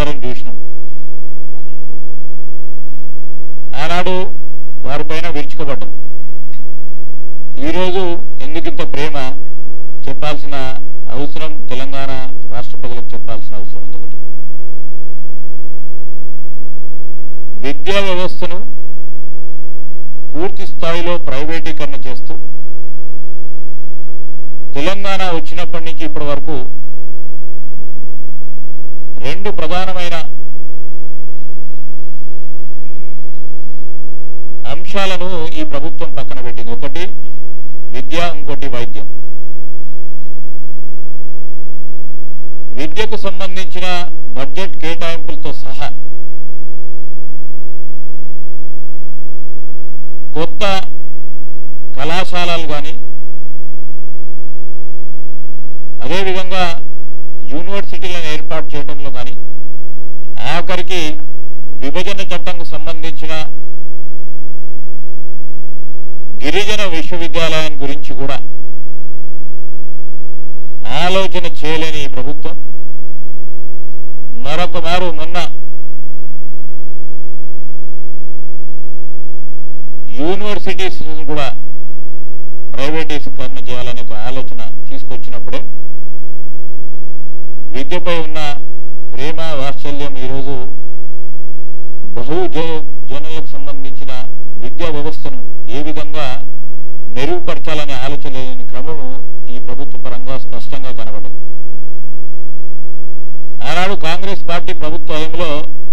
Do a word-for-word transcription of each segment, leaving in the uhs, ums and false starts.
అందరం చూసినాం. ఆనాడు వారిపైన విరుచుకోబడ్డాం. ఈరోజు ఎందుకింత ప్రేమ చెప్పాల్సిన అవసరం తెలంగాణ రాష్ట్ర ప్రజలకు చెప్పాల్సిన అవసరం ఉంది. ఒకటి, విద్యా వ్యవస్థను పూర్తి స్థాయిలో ప్రైవేటీకరణ చేస్తూ తెలంగాణ వచ్చినప్పటి నుంచి ఇప్పటి వరకు రెండు ప్రధానమైన అంశాలను ఈ ప్రభుత్వం పక్కన పెట్టింది. ఒకటి విద్య, ఇంకోటి వైద్యం. విద్యకు సంబంధించిన బడ్జెట్ కేటాయింపులతో సహా కొత్త కళాశాలలు కానీ అదేవిధంగా యూనివర్సిటీలను ఏర్పాటు చేయడంలో కానీ ఆఖరికి విభజన చట్టంకు సంబంధించిన గిరిజన విశ్వవిద్యాలయం గురించి కూడా ఆలోచన చేయలేని ఈ ప్రభుత్వం మరొక మారు మొన్న యూనివర్సిటీస్ కూడా ప్రైవేటీకరణ చేయాలనే ఒక ఆలోచన తీసుకొచ్చినప్పుడే విద్యపై ఉన్న ప్రేమ వాత్సల్యం ఈరోజు బహు జనులకు సంబంధించిన విద్యా వ్యవస్థను ఏ విధంగా మెరుగుపరచాలనే ఆలోచన లేని క్రమము ఈ ప్రభుత్వ పరంగా స్పష్టంగా కనబడింది. ఆనాడు కాంగ్రెస్ పార్టీ ప్రభుత్వ హయాంలో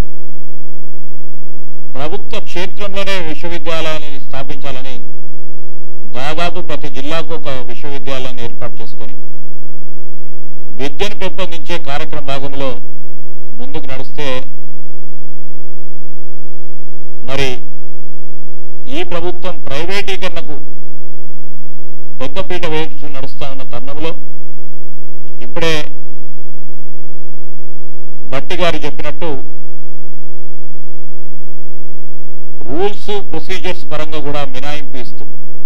ప్రభుత్వ క్షేత్రంలోనే విశ్వవిద్యాలయాన్ని స్థాపించాలని దాదాపు ప్రతి జిల్లాకు ఒక విశ్వవిద్యాలయాన్ని ఏర్పాటు చేసుకొని విద్యను పెంపొందించే కార్యక్రమ భాగంలో ముందుకు నడిస్తే మరి ఈ ప్రభుత్వం ప్రైవేటీకరణకు పెద్దపీట వేసి నడుస్తా ఉన్న తరుణంలో ఇప్పుడే భట్టి గారు చెప్పినట్టు రూల్స్ ప్రొసీజర్స్ పరంగా కూడా మినహాయింపు ఇస్తూ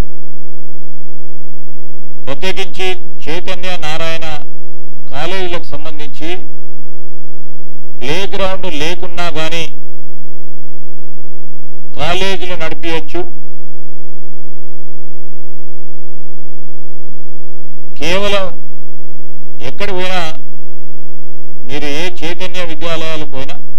ప్రత్యేకించి చైతన్య నారాయణ కాలేజీలకు సంబంధించి ప్లే గ్రౌండ్ లేకున్నా కానీ కాలేజీలు నడిపించచ్చు, కేవలం ఎక్కడ పోయినా మీరు ఏ చైతన్య విద్యాలయాలకు పోయినా